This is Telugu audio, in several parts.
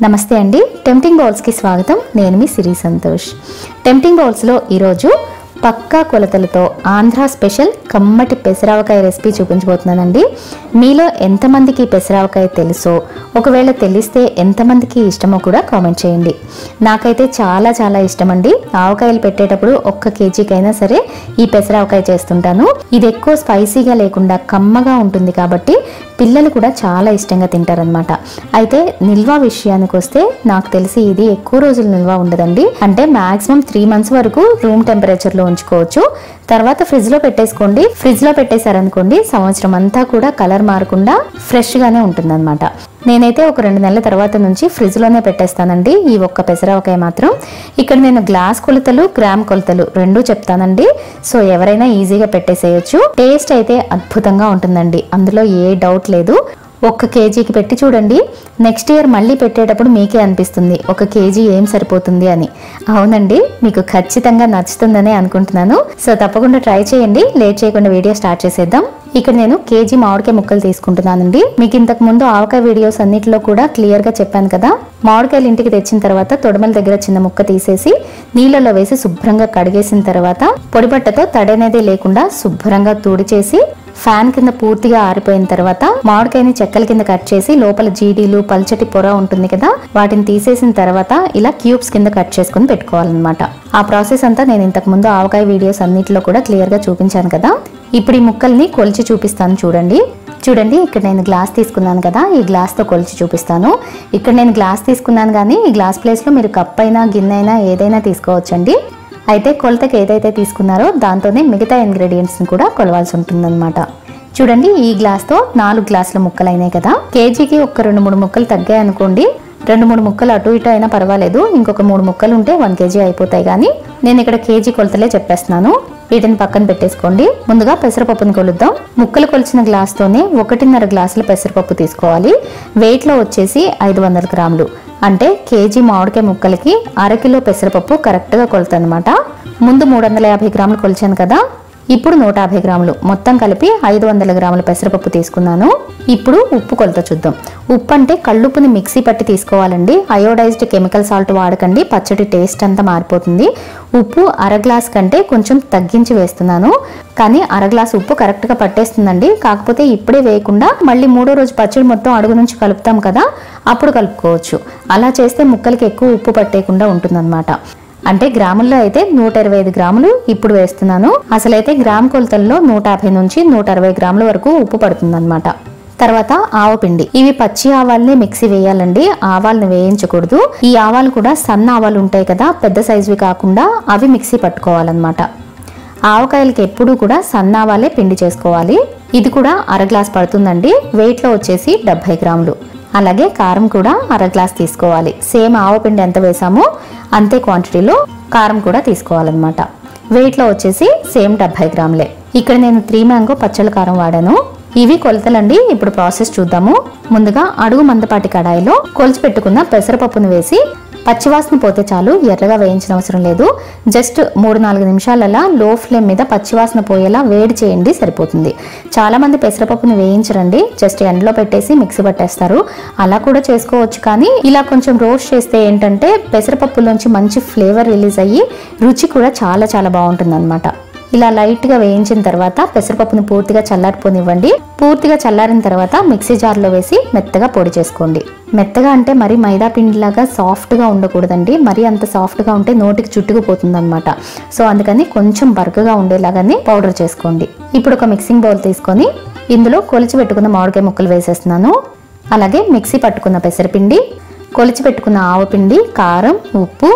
నమస్తే అండి టెంప్టింగ్ బౌల్స్ కి స్వాగతం నేను మీ సిరి సంతోష్ టెంప్టింగ్ బౌల్స్ లో ఈ రోజు పక్కా కొలతలతో ఆంధ్ర స్పెషల్ కమ్మటి పెసరవకాయ రెసిపీ చూపించబోతున్నానండి మీలో ఎంతమందికి పెసరవకాయ తెలుసో ఒకవేళ తెలిస్తే ఎంతమందికి ఇష్టమో కూడా కామెంట్ చేయండి నాకైతే చాలా చాలా ఇష్టమండి ఆవకాయలు పెట్టేటప్పుడు 1 కేజీకైనా సరే ఈ పెసరవకాయ చేస్తుంటాను ఇది ఎక్కువ స్పైసీగా లేకుండా కమ్మగా ఉంటుంది కాబట్టి పిల్లలు కూడా చాలా ఇష్టంగా తింటారన్నమాట అయితే నిల్వ విషయానికి వస్తే నాకు తెలిసి ఇది ఎక్కువ రోజులు నిల్వ ఉండదండి అంటే మాక్సిమం 3 మంత్స్ వరకు రూమ్ టెంపరేచర్ లో ఉంచుకోవచ్చు తర్వాత ఫ్రిడ్జ్ లో పెట్టేసుకోండి ఫ్రిడ్జ్ లో పెట్టేశారనుకోండి సంవత్సరం అంతా కూడా కలర్ మారకుండా ఫ్రెష్ గానే ఉంటుందన్నమాట నేనైతే ఒక 2 నెలల తర్వాత నుంచి ఫ్రిడ్జ్ లోనే పెట్టేస్తానండి ఈ ఒక్క పెసరవకాయ మాత్రం ఇక్కడ నేను గ్లాస్ కొలతలు గ్రామ్ కొలతలు రెండు చెప్తానండి సో ఎవరైనా ఈజీగా పెట్టేసేయొచ్చు టేస్ట్ అయితే అద్భుతంగా ఉంటుందండి అందులో ఏ డౌట్ లేదు 1 కేజీకి పెట్టి చూడండి నెక్స్ట్ ఇయర్ మళ్ళీ పెట్టేటప్పుడు మీకే అనిపిస్తుంది 1 కేజీ ఏం సరిపోతుంది అని అవునండి మీకు ఖచ్చితంగా నచ్చుతుందని అనుకుంటున్నాను సో తప్పకుండా ట్రై చేయండి లేట్ చేయకుండా వీడియో స్టార్ట్ చేసేద్దాం ఇక్కడ నేను కేజీ మామిడికాయ ముక్కలు తీసుకుంటున్నానండి మీకు ఇంతకు ముందు ఆవకాయ వీడియోస్ అన్నిటిలో కూడా క్లియర్ గా చెప్పాను కదా మామిడికాయలు ఇంటికి తెచ్చిన తర్వాత తొడమల దగ్గర చిన్న ముక్క తీసేసి నీళ్ళలో వేసి శుభ్రంగా కడిగేసిన తర్వాత పొడిబట్టతో తడనేది లేకుండా శుభ్రంగా తుడిచేసి ఫ్యాన్ కింద పూర్తిగా ఆరిపోయిన తర్వాత మామిడికాయని చెక్కల కింద కట్ చేసి లోపల జీడీలు పల్చటి పొర ఉంటుంది కదా వాటిని తీసేసిన తర్వాత ఇలా క్యూబ్స్ కింద కట్ చేసుకుని పెట్టుకోవాలన్నమాట ఆ ప్రాసెస్ అంతా నేను ఇంతకు ముందు ఆవకాయ వీడియోస్ అన్నిటిలో కూడా క్లియర్ గా చూపించాను కదా ఇప్పుడు ఈ ముక్కల్ని కొలిచి చూపిస్తాను చూడండి ఇక్కడ నేను గ్లాస్ తీసుకున్నాను కదా ఈ గ్లాస్ తో కొలిచి చూపిస్తాను ఇక్కడ నేను గ్లాస్ తీసుకున్నాను కానీ ఈ గ్లాస్ ప్లేస్ లో మీరు కప్ అయినా గిన్నె అయినా ఏదైనా తీసుకోవచ్చండి అయితే కొలతకి ఏదైతే తీసుకున్నారో దాంతోనే మిగతా ఇంగ్రీడియంట్స్ ని కూడా కొలవాల్సి ఉంటుందన్నమాట చూడండి ఈ గ్లాస్ తో 4 గ్లాసుల ముక్కలు అయినాయి కదా కేజీకి ఒక 2-3 ముక్కలు తగ్గాయి అనుకోండి 2-3 ముక్కలు అటు ఇటు అయినా పర్వాలేదు ఇంకొక 3 ముక్కలు ఉంటే 1 కేజీ అయిపోతాయి కానీ నేను ఇక్కడ కేజీ కొలతలే చెప్పేస్తున్నాను వీటిని పక్కన పెట్టేసుకోండి ముందుగా పెసరపప్పుని కొలుద్దాం ముక్కలు కొలిచిన గ్లాస్ తోనే 1.5 గ్లాసుల పెసరపప్పు తీసుకోవాలి వెయిట్ లో వచ్చేసి 500 గ్రాములు అంటే కేజీ మామిడికాయ ముక్కలకి 1/2 కిలో పెసరపప్పు కరెక్ట్ గా కొలత అన్నమాట ముందు 350 గ్రాములు కొలిచాను కదా ఇప్పుడు 150 గ్రాములు మొత్తం కలిపి 500 గ్రాముల పెసరపప్పు తీసుకున్నాను ఇప్పుడు ఉప్పు కొలత చూద్దాం ఉప్పు అంటే కళ్ళుప్పుని మిక్సీ పట్టి తీసుకోవాలండి అయోడైజ్డ్ కెమికల్ సాల్ట్ వాడకండి పచ్చడి టేస్ట్ అంతా మారిపోతుంది ఉప్పు 1/2 గ్లాస్ కంటే కొంచెం తగ్గించి వేస్తున్నాను కానీ 1/2 గ్లాస్ ఉప్పు కరెక్ట్ గా పట్టేస్తుందండి కాకపోతే ఇప్పుడే వేయకుండా మళ్ళీ 3వ రోజు పచ్చడి మొత్తం అడుగు నుంచి కలుపుతాం కదా అప్పుడు కలుపుకోవచ్చు అలా చేస్తే ముక్కలకి ఎక్కువ ఉప్పు పట్టేయకుండా ఉంటుందన్నమాట అంటే గ్రాముల్లో అయితే 125 గ్రాములు ఇప్పుడు వేస్తున్నాను అసలైతే గ్రామ్ కొలతల్లో 150 నుంచి 160 గ్రాముల వరకు ఉప్పు పడుతుందన్నమాట తర్వాత ఆవపిండి ఇవి పచ్చి ఆవాల్ని మిక్సీ వేయాలండి ఆవాల్ని వేయించకూడదు ఈ ఆవాలు కూడా సన్న ఆవాలు ఉంటాయి కదా పెద్ద సైజువి కాకుండా అవి మిక్సీ పట్టుకోవాలన్నమాట ఆవకాయలకి ఎప్పుడూ కూడా సన్న ఆవాలే పిండి చేసుకోవాలి ఇది కూడా 1/2 గ్లాస్ పడుతుందండి వెయిట్ లో వచ్చేసి 70 గ్రాములు అలాగే కారం కూడా 1/2 గ్లాస్ తీసుకోవాలి సేమ్ ఆవపిండి ఎంత వేసామో అంతే క్వాంటిటీలో కారం కూడా తీసుకోవాలన్నమాట వెయిట్ లో వచ్చేసి సేమ్ 70 గ్రాములే ఇక్కడ నేను 3 మ్యాంగో పచ్చళ్ళ కారం వాడాను ఇవి కొలతలండి ఇప్పుడు ప్రాసెస్ చూద్దాము ముందుగా అడుగు మందపాటి కడాయిలో కొలిచి పెట్టుకున్న పెసరపప్పును వేసి పచ్చివాసన పోతే చాలు ఎర్రగా వేయించిన అవసరం లేదు జస్ట్ 3-4 నిమిషాలలా లో ఫ్లేమ్ మీద పచ్చివాసన పోయేలా వేడి చేయండి సరిపోతుంది చాలా మంది పెసరపప్పుని వేయించరండి జస్ట్ ఎండలో పెట్టేసి మిక్సీ పట్టేస్తారు అలా కూడా చేసుకోవచ్చు కానీ ఇలా కొంచెం రోస్ట్ చేస్తే ఏంటంటే పెసరపప్పులోంచి మంచి ఫ్లేవర్ రిలీజ్ అయ్యి రుచి కూడా చాలా చాలా బాగుంటుంది అనమాట ఇలా లైట్ గా వేయించిన తర్వాత పెసరపప్పుని పూర్తిగా చల్లారిపోనివ్వండి పూర్తిగా చల్లారిన తర్వాత మిక్సీ జార్ లో వేసి మెత్తగా పొడి చేసుకోండి మెత్తగా అంటే మరి మైదా పిండిలాగా సాఫ్ట్ గా ఉండకూడదండి మరి అంత సాఫ్ట్ గా ఉంటే నోటికి చుట్టుకుపోతుంది అనమాట సో అందుకని కొంచెం బరకగా ఉండేలాగానే పౌడర్ చేసుకోండి ఇప్పుడు ఒక మిక్సింగ్ బౌల్ తీసుకొని ఇందులో కొలిచి పెట్టుకున్న మామిడికాయ ముక్కలు వేసేస్తున్నాను అలాగే మిక్సీ పట్టుకున్న పెసరపిండి కొలిచి పెట్టుకున్న ఆవపిండి కారం ఉప్పు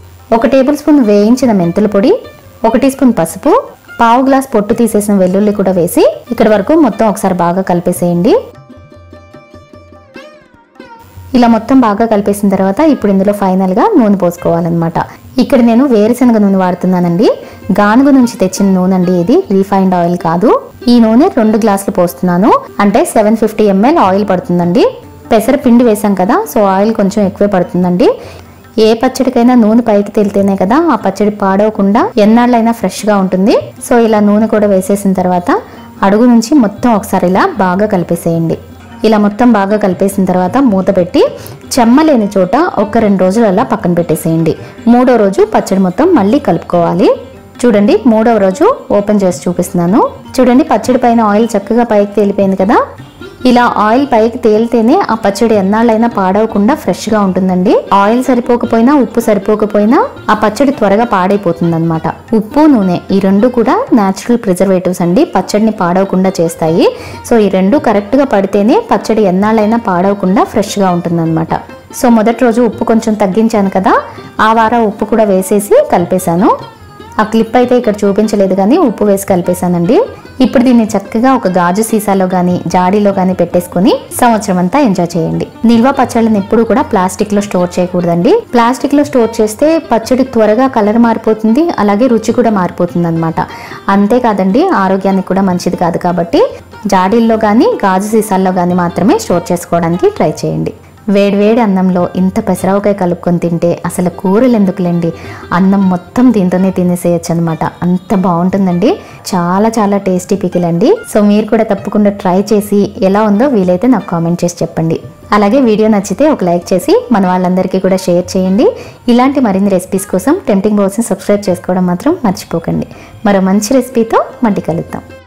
1 టేబుల్ స్పూన్ వేయించిన మెంతుల పొడి 1 టీ స్పూన్ పసుపు 1/2 గ్లాస్ పొట్టు తీసేసిన వెల్లుల్లి కూడా వేసి ఇక్కడ వరకు మొత్తం ఒకసారి బాగా కలిపేసేయండి ఇలా మొత్తం బాగా కలిపేసిన తర్వాత ఇప్పుడు ఇందులో ఫైనల్ గా నూనె పోసుకోవాలన్నమాట ఇక్కడ నేను వేరుశనగ నూనె వాడుతున్నానండి గానుగ నుంచి తెచ్చిన నూనె అండి ఇది రీఫైన్డ్ ఆయిల్ కాదు ఈ నూనె 2 గ్లాసులు పోస్తున్నాను అంటే 750 ml ఆయిల్ పడుతుందండి పెసర పిండి వేసాం కదా సో ఆయిల్ కొంచెం ఎక్కువే పడుతుందండి ఏ పచ్చడికైనా నూనె పైకి తేలితేనే కదా ఆ పచ్చడి పాడవకుండా ఎన్నాళ్ళైనా ఫ్రెష్ గా ఉంటుంది సో ఇలా నూనె కూడా వేసేసిన తర్వాత అడుగు నుంచి మొత్తం ఒకసారి ఇలా బాగా కలిపేసేయండి ఇలా మొత్తం బాగా కలిపేసిన తర్వాత మూత పెట్టి చెమ్మ లేని చోట ఒక 2 రోజులు అలా పక్కన పెట్టేసేయండి. 3వ రోజు పచ్చడి మొత్తం మళ్ళీ కలుపుకోవాలి. చూడండి 3వ రోజు ఓపెన్ చేసి చూపిస్తున్నాను. చూడండి పచ్చడి పైన ఆయిల్ చక్కగా పైకి తేలిపోయింది కదా. ఇలా ఆయిల్ పైకి తేలితేనే ఆ పచ్చడి ఎన్నాళ్ళైనా పాడవకుండా ఫ్రెష్గా ఉంటుందండి. ఆయిల్ సరిపోకపోయినా ఉప్పు సరిపోకపోయినా ఆ పచ్చడి త్వరగా పాడైపోతుంది అనమాట. ఉప్పు నూనె ఈ 2 కూడా న్యాచురల్ ప్రిజర్వేటివ్స్ అండి, పచ్చడిని పాడవకుండా చేస్తాయి. సో ఈ 2 కరెక్ట్గా పడితేనే పచ్చడి ఎన్నాళ్ళైనా పాడవకుండా ఫ్రెష్గా ఉంటుందన్నమాట. సో మొదటి రోజు ఉప్పు కొంచెం తగ్గించాను కదా, ఆ వారం ఉప్పు కూడా వేసేసి కలిపేశాను. ఆ క్లిప్ అయితే ఇక్కడ చూపించలేదు కానీ ఉప్పు వేసి కలిపేశానండి. ఇప్పుడు దీన్ని చక్కగా ఒక గాజు సీసాలో కానీ జాడీలో కానీ పెట్టేసుకుని సంవత్సరం అంతా ఎంజాయ్ చేయండి. నిల్వ పచ్చళ్ళని ఎప్పుడు కూడా ప్లాస్టిక్ లో స్టోర్ చేయకూడదండి. ప్లాస్టిక్ లో స్టోర్ చేస్తే పచ్చడి త్వరగా కలర్ మారిపోతుంది, అలాగే రుచి కూడా మారిపోతుంది అనమాట. అంతేకాదండి ఆరోగ్యానికి కూడా మంచిది కాదు. కాబట్టి జాడీల్లో కానీ గాజు సీసాల్లో కానీ మాత్రమే స్టోర్ చేసుకోవడానికి ట్రై చేయండి. వేడివేడి అన్నంలో ఇంత పెసరవకాయ కలుపుకొని తింటే అసలు కూరలు ఎందుకులేండి, అన్నం మొత్తం దీంతోనే తినేసేయచ్చు అనమాట. అంత బాగుంటుందండి. చాలా చాలా టేస్టీ పికిల్ అండి. సో మీరు కూడా తప్పకుండా ట్రై చేసి ఎలా ఉందో వీలైతే నాకు కామెంట్ చేసి చెప్పండి. అలాగే వీడియో నచ్చితే ఒక లైక్ చేసి మన వాళ్ళందరికీ కూడా షేర్ చేయండి. ఇలాంటి మరిన్ని రెసిపీస్ కోసం టెంప్టింగ్ బౌల్స్ని సబ్స్క్రైబ్ చేసుకోవడం మాత్రం మర్చిపోకండి. మరో మంచి రెసిపీతో మళ్ళీ కలుద్దాం.